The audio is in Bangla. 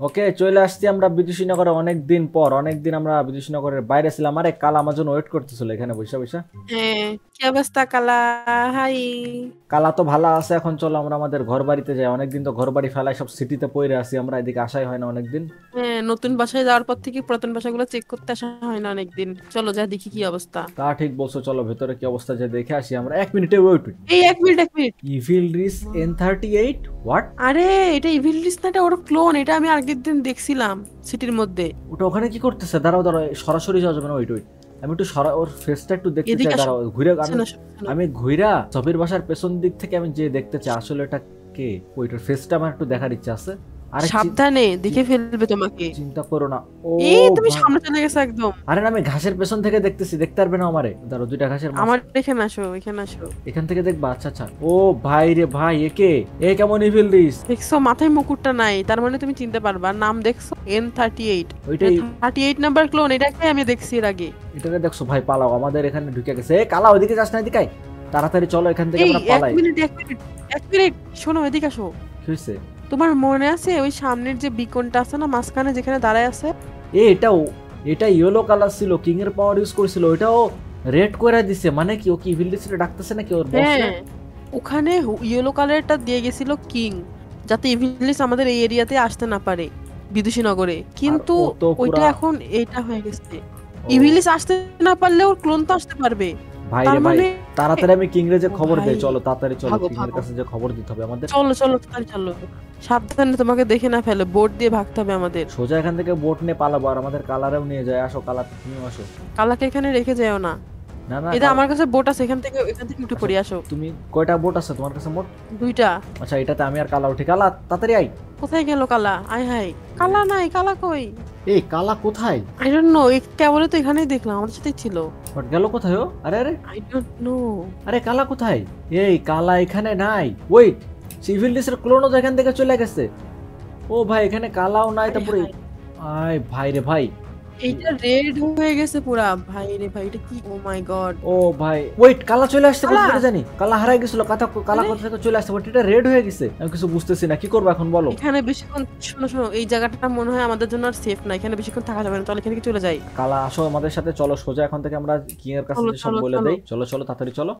ওকে, চলে আসছি আমরা বিদুষীনগরে অনেক দিন আমরা বিদুষীনগরের বাইরে ছিলাম। আরে কাল আমার জন্য ওয়েট করতেছিল এখানে বসে বসে। হ্যাঁ, কি অবস্থা কালা? হাই। কালা তো ভালো আছে। এখন চলো আমরা আমাদের ঘর বাড়িতে যাই। অনেকদিন তো ঘর বাড়ি ফেলায় সব সিটিতে পড়ে আছি আমরা, এদিকে আসাই হয় না অনেকদিন। হ্যাঁ, নতুন বাসায় যাওয়ার পর থেকে পুরাতন বাসাগুলো চেক করতে আসা হয় না অনেকদিন। চলো যা দেখি কি অবস্থা। তা ঠিক বলছো, চলো ভেতরে কি অবস্থা যে দেখে আসি আমরা। 1 মিনিটে ওয়েট। এই এক মিনিট এক minute. Evil Rhys N38 what? আরে এটা ইভিল ডিস না, এটা ওর ক্লোন। এটা আমি আগের দিন দেখছিলাম সিটির মধ্যে। ওটা ওখানে কি করতেছে? দাঁড়াও দাঁড়াও, সরাসরি যাওয়া যাবে না, ওয়েট ওয়েট। আমি একটু ওর ফেসটা একটু দেখতে চাই, এদিকে আসো। দাঁড়াও ঘুরে আমি শোনো শোনো শোনো। আমি ঘুরা সবির বাসার পেছন দিক থেকে আমি যে দেখতে চাই আসলে এটা কে। ওইটার ফেসটা আমার একটু দেখার ইচ্ছা আছে। আরে সাবধানে, দেখে ফেলবে তোমাকে। চিন্তা করো না। ও এই তুমি ভাই, সামনে চলে গেছো একদম। আরে না, আমি ঘাসের পেছন থেকে দেখতেছি, দেখতে পারবে না আমারে? ধরো দুইটা ঘাসের মাছ আমার এখানে আসো, এখানে আসো। এখান থেকে দেখবা। আচ্ছা আচ্ছা। ও ভাই রে ভাই, একে এ কেমন ইভিল দিস? দেখছো মাথায় মুকুটটা নাই, তার মানে তুমি চিনতে পারবা। নাম দেখছো N38। ওইটাই। 38 নাম্বার ক্লোন, এটাকে আমি দেখছি এর আগে। এটাকে দেখছো ভাই? পালাও, আমাদের এখানে ঢুকে গেছে। এ কালা, ওইদিকে যাস না, এদিকে আয়। তাড়াতাড়ি চলো এখান থেকে এই আমরা এক পালাই। মিনিট এক মিনিট এক মিনিট, শোনো এদিকে আসো। কি হয়েছে? তোমার মনে আছে ওই সামনের যে বিকনটা আছে না মাঝখানে, যেখানে দাঁড়ায় আছে? এটাও, এটা ইয়েলো কালার ছিল, কিং এর পাওয়ার ইউজ করেছিল, ওটাও রেড করে দিছে। মানে কি, ও কি ইভিল দিসে ডাকতেছে নাকি ওর বস? হ্যাঁ, ওখানে ইয়েলো কালারটা দিয়ে গেছিল কিং, যাতে ইভিলিস আমাদের এই এরিয়াতে আসতে না পারে, বিদুষী নগরে। আর কিন্তু ও তো ওইটা পুরা। এখন এইটা হয়ে গেছে। ও ইভিলিস আসতে না পারলে ওর ক্লোন তো আসতে পারবে। ভাই তার রে ভাই, মানে তাড়াতাড়ি আমি কিংরে যে ও খবর ভাই, দেই। চলো তাড়াতাড়ি চলো, ভাগো কিং এর ভাগো, কাছে যে খবর দিতে হবে আমাদের। চলো চলো তাড়াতাড়ি চলো। সাবধানে, তোমাকে দেখে না ফেলে, বোট দিয়ে ভাগতে হবে আমাদের। সোজা এখান থেকে বোট নিয়ে পালাবো, আর আমাদের কালারেও নিয়ে যায়। আসো কালা, তুমিও আসো। কালাকে এখানে রেখে যেও না। না না, এটা আমার কাছে বোট আছে, এখান থেকে একটু আচ্ছা, পড়ে আসো। তুমি কয়টা বোট আছে তোমার কাছে মোট? দুইটা। আচ্ছা, এটাতে আমি আর কালা উঠি। কালা তাড়াতাড়ি আই। কোথায় গেল কালা? আয় হাই, কালা নাই, কালা কই? এই কালা কোথায়? আই ডোন্ট নো, কেবলই তো এখানেই দেখলাম, আমাদের সাথেই ছিল। বাট গেল কোথায় ও? আরে আরে, আই ডোন্ট নো। আরে কালা কোথায়? এই কালা এখানে নাই। ওয়েট, সিভিল ডিসের ক্লোনও তো এখান থেকে চলে গেছে। ও ভাই, এখানে কালাও নাই। আরে তারপরে হাই, আয় ভাই রে ভাই। এইটা রেড হয়ে গেছে পুরা। ভাই রে ভাই, এটা কি? ও মাই গড। ও ভাই, ওয়েট, কালা চলে আসছে কোথা কালা, থেকে জানি। কালা হারাই গেছিল, কালা আরে কোথা থেকে চলে আসছে, বাট এটা রেড হয়ে গেছে। আমি কিছু বুঝতেছি না, কি করবো এখন বলো। এখানে বেশিক্ষণ, শোনো শোনো, এই জায়গাটা মনে হয় আমাদের জন্য আর সেফ না। এখানে বেশিক্ষণ থাকা যাবে না, চল এখান থেকে চলে যাই। কালা আসো আমাদের সাথে, চলো সোজা এখন থেকে আমরা কিং এর কাছে চলো যে সব চলো বলে চলো। দেই। চলো চলো তাড়াতাড়ি চলো।